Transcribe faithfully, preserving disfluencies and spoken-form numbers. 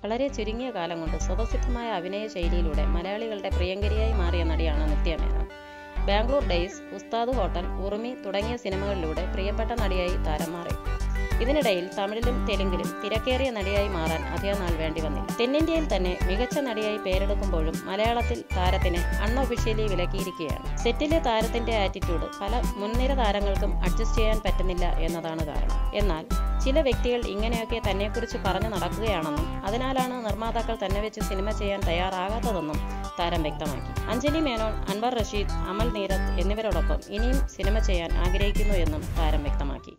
വളരെ ചുരുങ്ങിയ കാലം കൊണ്ട് സ്വതസിദ്ധമായ അഭിനയ ശൈലിയിലൂടെ മലയാളികളുടെ പ്രിയങ്കരിയായി മാറിയ നടിയാണ് നിത്യ മേനോൻ. ബാംഗ്ലൂർ ഡേയ്സ്, ഉസ്താദ് ഹോട്ടൽ, ഉറുമി തുടങ്ങിയ സിനിമകളിലൂടെ പ്രിയപ്പെട്ട നടിയായി താരം മാറി. ഇതിനിടയിൽ തമിഴിലും തെലുങ്കിലും തിരക്കേറിയ നടിയായി മാറാൻ അധികം നാൾ വേണ്ടി വന്നില്ല. തെന്നിന്ത്യയിൽ തന്നെ മികച്ച നടിയായി പേരെടുക്കുമ്പോഴും മലയാളത്തിൽ താരത്തിന് അൺഒഫീഷ്യലി വിലക്കിയിരിക്കുകയാണ്. സെറ്റിലെ താരത്തിന്റെ ആറ്റിറ്റ്യൂഡ് പല മുൻനിര താരങ്ങൾക്കും അഡ്ജസ്റ്റ് ചെയ്യാൻ പറ്റുന്നില്ല എന്നതാണ് കാരണം. എന്നാൽ ചില വ്യക്തികൾ ഇങ്ങനെയൊക്കെ തന്നെക്കുറിച്ച് പറഞ്ഞു നടക്കുകയാണെന്നും അതിനാലാണ് നിർമ്മാതാക്കൾ തന്നെ വെച്ച് സിനിമ ചെയ്യാൻ തയ്യാറാകാത്തതെന്നും താരം വ്യക്തമാക്കി. അഞ്ജലി മേനോൻ, അൻവർ റഷീദ്, അമൽ നീരദ് എന്നിവരോടൊപ്പം ഇനിയും സിനിമ ചെയ്യാൻ ആഗ്രഹിക്കുന്നു എന്നും താരം വ്യക്തമാക്കി.